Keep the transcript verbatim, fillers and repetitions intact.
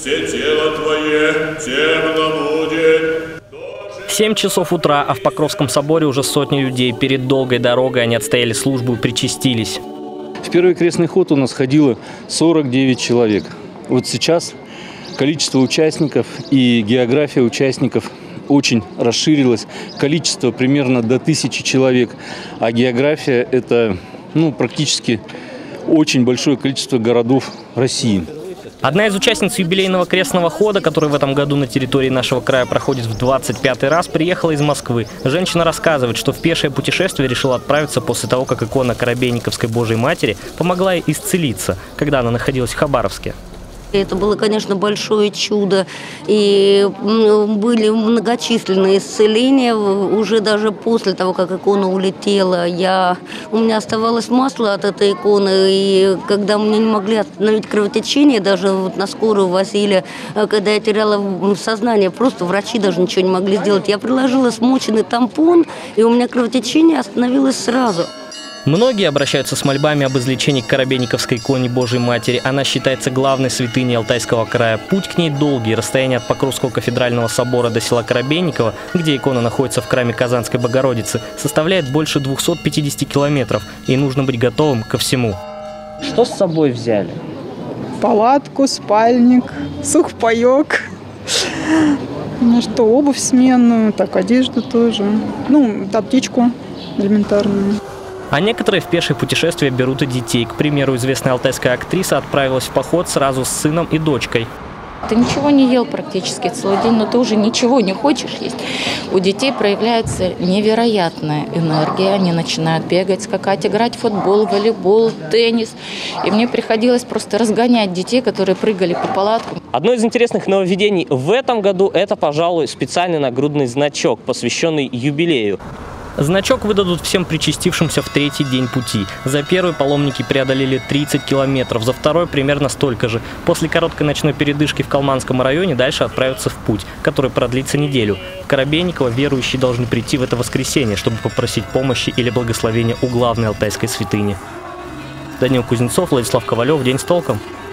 все тело твое темно будет. Семь часов утра, а в Покровском соборе уже сотни людей. Перед долгой дорогой они отстояли службу и причастились. В первый крестный ход у нас ходило сорок девять человек. Вот сейчас количество участников и география участников очень расширилась. Количество примерно до тысячи человек, а география – это ну, практически очень большое количество городов России. Одна из участниц юбилейного крестного хода, который в этом году на территории нашего края проходит в двадцать пятый раз, приехала из Москвы. Женщина рассказывает, что в пешее путешествие решила отправиться после того, как икона Коробейниковской Божией Матери помогла ей исцелиться, когда она находилась в Хабаровске. Это было, конечно, большое чудо. И были многочисленные исцеления. Уже даже после того, как икона улетела, я... у меня оставалось масло от этой иконы. И когда мне не могли остановить кровотечение, даже вот на скорую возили, когда я теряла сознание, просто врачи даже ничего не могли сделать. Я приложила смоченный тампон, и у меня кровотечение остановилось сразу. Многие обращаются с мольбами об излечении к Коробейниковской иконе Божией Матери. Она считается главной святыней Алтайского края. Путь к ней долгий. Расстояние от Покровского кафедрального собора до села Коробейниково, где икона находится в храме Казанской Богородицы, составляет больше двухсот пятидесяти километров. И нужно быть готовым ко всему. Что с собой взяли? Палатку, спальник, сухпайок. Ну что, обувь сменную, так, одежду тоже. Ну, аптечку элементарную. А некоторые в пешее путешествие берут и детей. К примеру, известная алтайская актриса отправилась в поход сразу с сыном и дочкой. Ты ничего не ел практически целый день, но ты уже ничего не хочешь есть. У детей проявляется невероятная энергия. Они начинают бегать, скакать, играть в футбол, волейбол, теннис. И мне приходилось просто разгонять детей, которые прыгали по палаткам. Одно из интересных нововведений в этом году – это, пожалуй, специальный нагрудный значок, посвященный юбилею. Значок выдадут всем причастившимся в третий день пути. За первый паломники преодолели тридцать километров, за второй примерно столько же. После короткой ночной передышки в Калманском районе дальше отправятся в путь, который продлится неделю. В Коробейниково верующие должны прийти в это воскресенье, чтобы попросить помощи или благословения у главной алтайской святыни. Данил Кузнецов, Владислав Ковалев. День с толком.